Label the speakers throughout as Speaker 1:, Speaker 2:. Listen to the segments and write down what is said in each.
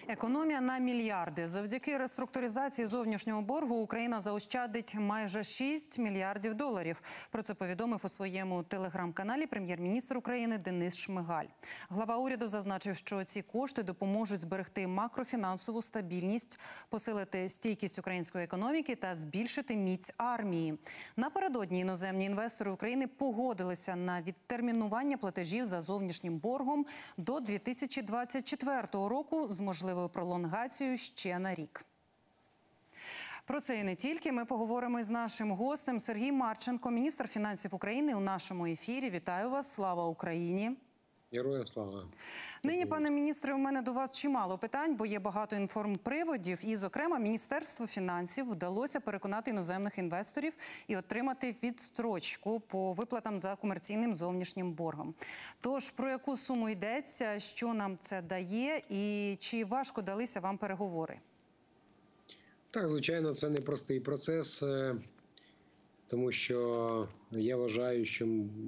Speaker 1: Економія на мільярди. Завдяки реструктуризації зовнішнього боргу Україна заощадить майже 6 мільярдів доларів. Про це повідомив у своєму телеграм-каналі прем'єр-міністр України Денис Шмигаль. Глава уряду зазначив, що ці кошти допоможуть зберегти макрофінансову стабільність, посилити стійкість української економіки та збільшити міць армії. Напередодні іноземні інвестори України погодилися на відтермінування платежів за зовнішнім боргом до 2024 року з можливою пролонгацією ще на рік. Про це і не тільки. Ми поговоримо із нашим гостем. Сергій Марченко, міністр фінансів України, у нашому ефірі. Вітаю вас. Слава Україні!
Speaker 2: Героям слава!
Speaker 1: Нині, пане міністре, у мене до вас чимало питань, бо є багато інформприводів. І, зокрема, Міністерству фінансів вдалося переконати іноземних інвесторів і отримати відстрочку по виплатам за комерційним зовнішнім боргом. Тож, про яку суму йдеться, що нам це дає і чи важко далися вам переговори?
Speaker 2: Так, звичайно, це непростий процес, тому що я вважаю, що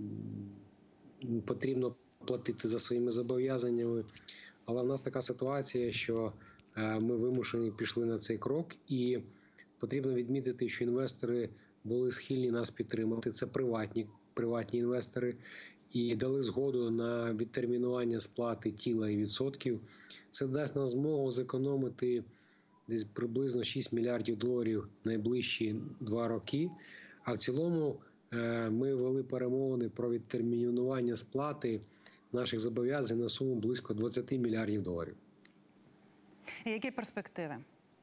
Speaker 2: потрібно платити за своїми зобов'язаннями. Але в нас така ситуація, що ми вимушені пішли на цей крок, і потрібно відмітити, що інвестори були схильні нас підтримати. Це приватні інвестори, і дали згоду на відтермінування сплати тіла і відсотків. Це дасть нам змогу зекономити десь приблизно 6 мільярдів доларів найближчі 2 роки. А в цілому ми вели перемовини про відтермінування сплати наших зобов'язань на суму близько 20 мільярдів доларів.
Speaker 1: Які перспективи?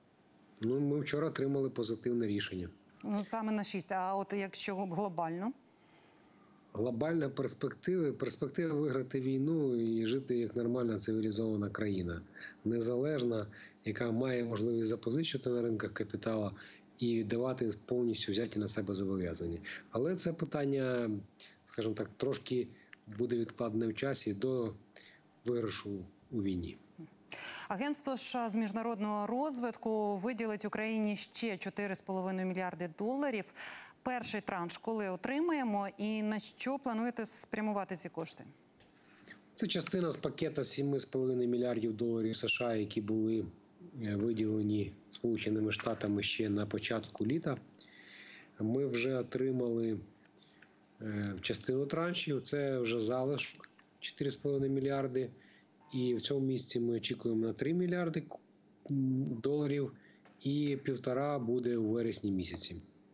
Speaker 2: Ми вчора отримали позитивне рішення.
Speaker 1: Саме на 6. А от якщо глобально?
Speaker 2: Глобальна перспектива виграти війну і жити як нормальна цивілізована країна. Незалежна, яка має можливість запозичити на ринках капіталу і давати повністю взяті на себе зобов'язання. Але це питання, скажімо так, трошки буде відкладене в часі до виграшу у війні.
Speaker 1: Агентство США з міжнародного розвитку виділить Україні ще 4,5 мільярди доларів. Перший транш коли отримаємо і на що плануєте спрямувати ці кошти?
Speaker 2: Це частина з пакета 7,5 мільярдів доларів США, які були виділені Сполученими Штатами ще на початку літа. Ми вже отримали частину траншів, це вже залишок 4,5 мільярди. І в цьому місці ми очікуємо на 3 мільярди доларів і 1,5 буде у вересні місяці.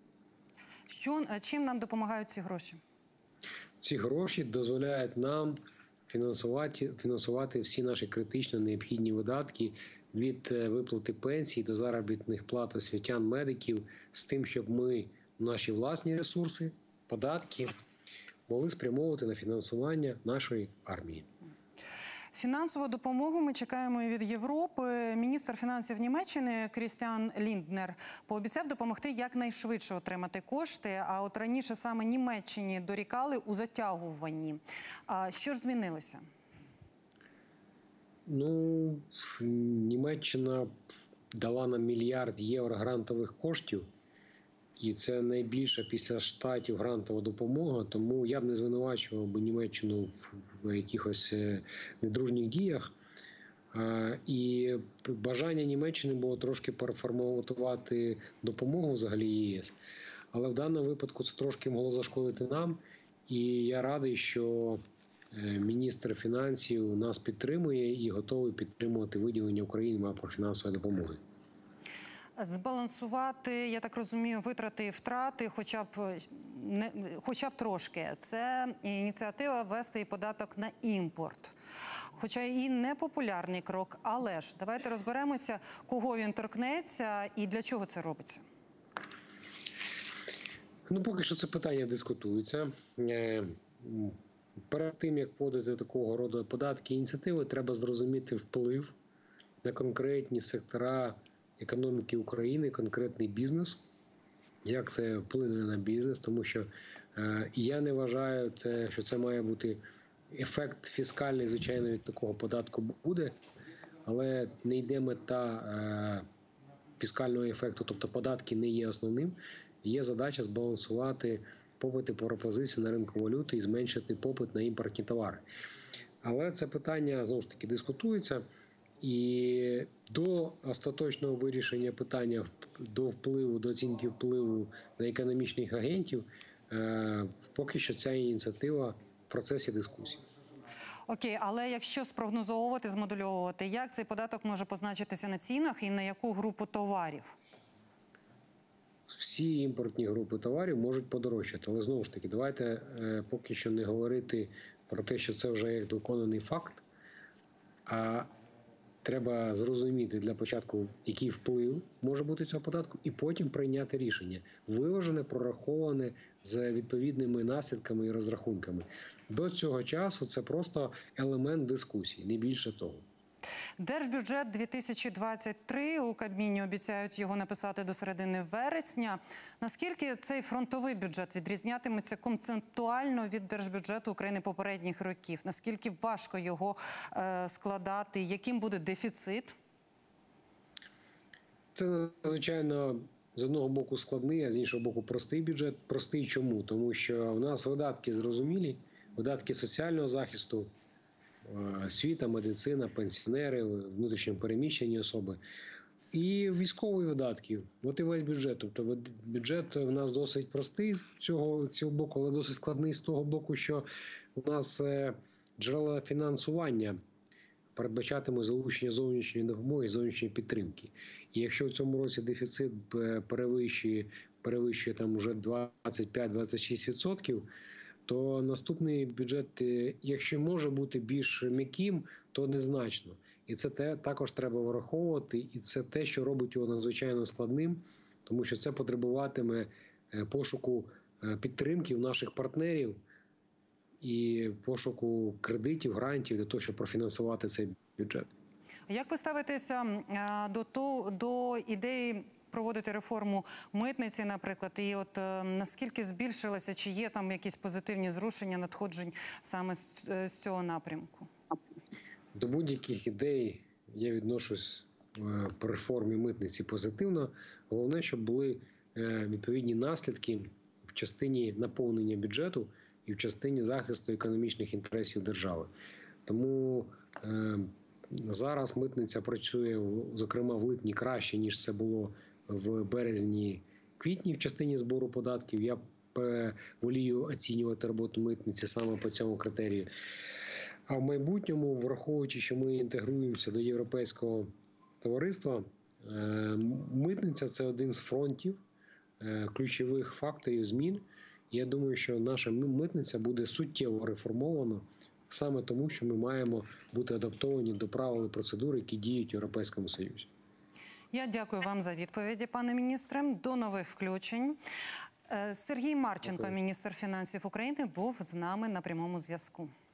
Speaker 1: Чим нам допомагають ці гроші?
Speaker 2: Ці гроші дозволяють нам фінансувати всі наші критично необхідні видатки від виплати пенсій до заробітних плат освітян, медиків, з тим, щоб ми наші власні ресурси, податки могли спрямовувати на фінансування нашої армії.
Speaker 1: Фінансову допомогу ми чекаємо і від Європи. Міністр фінансів Німеччини Крістіан Лінднер пообіцяв допомогти якнайшвидше отримати кошти, а от раніше саме Німеччині дорікали у затягуванні. А що ж змінилося?
Speaker 2: Німеччина дала нам мільярд євро грантових коштів, і це найбільша після Штатів грантова допомога, тому я б не звинувачував би Німеччину в якихось недружніх діях. І бажання Німеччини було трошки переформатувати допомогу взагалі ЄС. Але в даному випадку це трошки могло зашкодити нам. І я радий, що міністр фінансів нас підтримує і готовий підтримувати виділення Україні макрофінансової допомоги.
Speaker 1: Збалансувати, я так розумію, витрати і втрати хоча б трошки. Це ініціатива ввести і податок на імпорт. Хоча і непопулярний крок, але ж давайте розберемося, кого він торкнеться і для чого це робиться.
Speaker 2: Поки що це питання дискутується. Перед тим, як вводити такого роду податки і ініціативи, треба зрозуміти вплив на конкретні сектора економіки України, конкретний бізнес, як це вплине на бізнес, тому що я не вважаю, що це має бути ефект фіскальний, звичайно, від такого податку буде, але не йде мета фіскального ефекту, тобто податки не є основним, є задача збалансувати попит і пропозицію на ринку валюти і зменшити попит на імпортні товари. Але це питання, знову ж таки, дискутується. І До остаточного вирішення питання до оцінки впливу на економічних агентів, поки що ця ініціатива в процесі дискусії.
Speaker 1: Окей, але якщо спрогнозовувати, змодульовувати, як цей податок може позначитися на цінах і на яку групу товарів?
Speaker 2: Всі імпортні групи товарів можуть подорожчати, але знову ж таки, давайте поки що не говорити про те, що це вже як доконаний факт, а треба зрозуміти для початку, який вплив може бути цього податку, і потім прийняти рішення, виважене, прораховане з відповідними наслідками і розрахунками. До цього часу це просто елемент дискусії, не більше того.
Speaker 1: Держбюджет 2023, у Кабміні обіцяють його написати до середини вересня. Наскільки цей фронтовий бюджет відрізнятиметься концептуально від держбюджету України попередніх років? Наскільки важко його складати? Яким буде дефіцит?
Speaker 2: Це, звичайно, з одного боку складний, а з іншого боку простий бюджет. Простий чому? Тому що в нас видатки зрозумілі, видатки соціального захисту, освіта, медицина, пенсіонери, внутрішньо переміщені особи і військові видатки. От і весь бюджет. Тобто бюджет у нас досить простий з цього боку, але досить складний з того боку, що у нас джерела фінансування передбачатиме залучення зовнішньої допомоги, зовнішньої підтримки. І якщо в цьому році дефіцит перевищує там уже 25-26%, то наступний бюджет, якщо може бути більш м'яким, то незначно. І це також треба враховувати, і це те, що робить його надзвичайно складним, тому що це потребуватиме пошуку підтримки в наших партнерів і пошуку кредитів, грантів для того, щоб профінансувати цей бюджет.
Speaker 1: Як ви ставитеся до ідеї проводити реформу митниці, наприклад, і от наскільки збільшилося, чи є там якісь позитивні зрушення надходжень саме з цього напрямку?
Speaker 2: До будь-яких ідей я відношусь по реформі митниці позитивно. Головне, щоб були відповідні наслідки в частині наповнення бюджету і в частині захисту економічних інтересів держави. Тому зараз митниця працює, зокрема, в липні краще, ніж це було в березні-квітні в частині збору податків. Я волію оцінювати роботу митниці саме по цьому критерію. А в майбутньому, враховуючи, що ми інтегруємося до європейського товариства, митниця – це один з фронтів ключових факторів змін. Я думаю, що наша митниця буде суттєво реформована саме тому, що ми маємо бути адаптовані до правил і процедур, які діють в Європейському Союзі.
Speaker 1: Я дякую вам за відповіді, пане міністре. До нових включень. Сергій Марченко, міністр фінансів України, був з нами на прямому зв'язку.